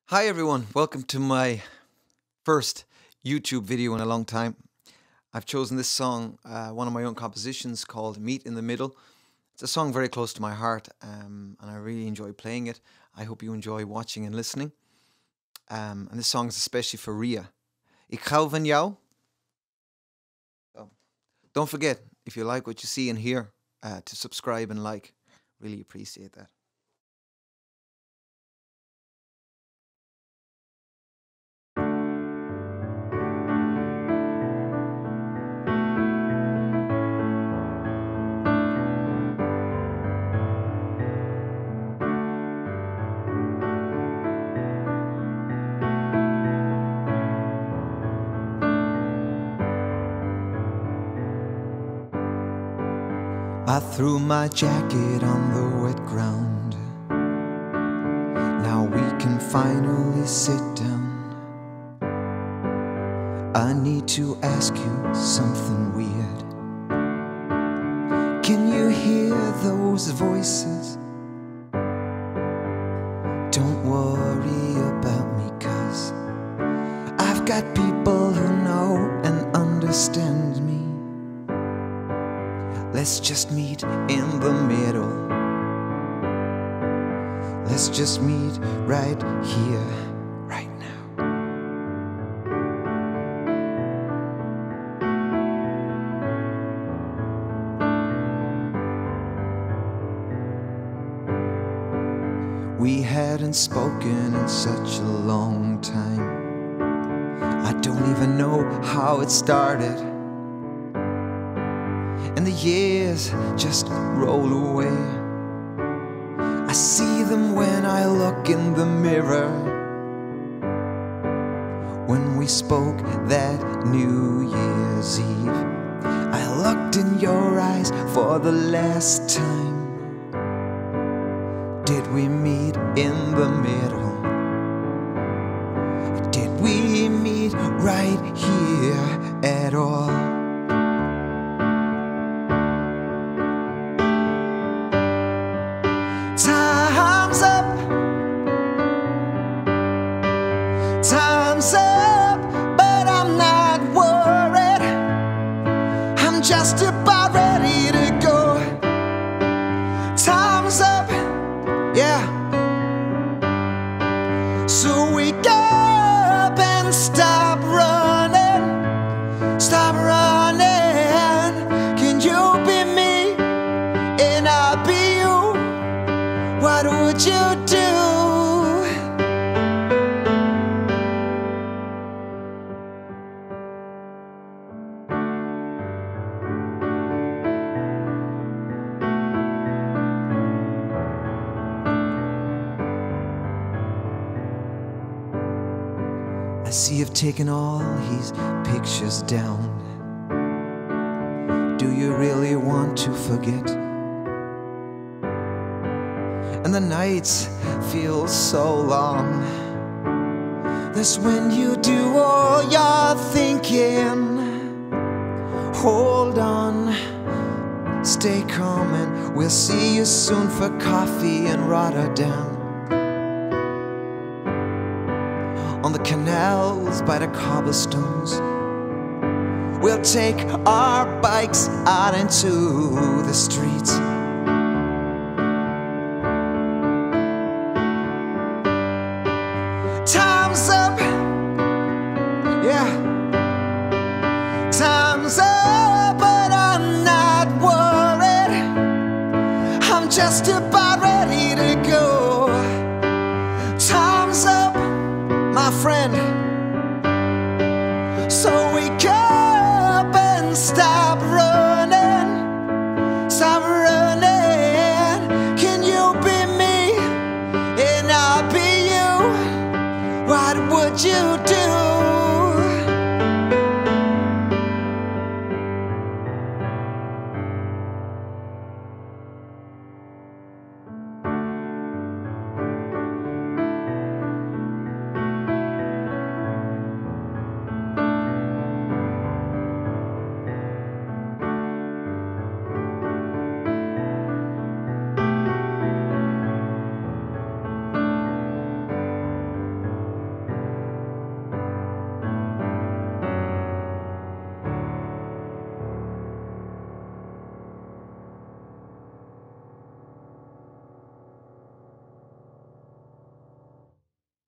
Hi everyone, welcome to my first YouTube video in a long time. I've chosen this song, one of my own compositions called Meet in the Middle. It's a song very close to my heart and I really enjoy playing it. I hope you enjoy watching and listening. And this song is especially for Ria. Ik hou van jou. So, don't forget, if you like what you see and hear, to subscribe and like. Really appreciate that. I threw my jacket on the wet ground. Now we can finally sit down. I need to ask you something weird. Can you hear those voices? Don't worry about me, 'cause I've got people who know and understand me. Let's just meet in the middle. Let's just meet right here, right now. We hadn't spoken in such a long time. I don't even know how it started. And the years just roll away. I see them when I look in the mirror. When we spoke that New Year's Eve, I looked in your eyes for the last time. Did we meet in the middle? Did we meet right here at all? Time's up, but I'm not worried. I'm just about ready to go. Time's up, yeah. So wake up and stop running. Stop running. Can you be me and I'll be you? What would you do? I see you've taken all his pictures down. Do you really want to forget? And the nights feel so long. That's when you do all your thinking. Hold on, stay calm, and we'll see you soon for coffee in Rotterdam. On the canals by the cobblestones, we'll take our bikes out into the streets. Time's up, yeah. Time's up, but I'm not worried. I'm just about ready to go. Time's up, my friend. So wake up and stop running. Stop running. Can you be me and I'll be you? What would you do?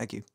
Thank you.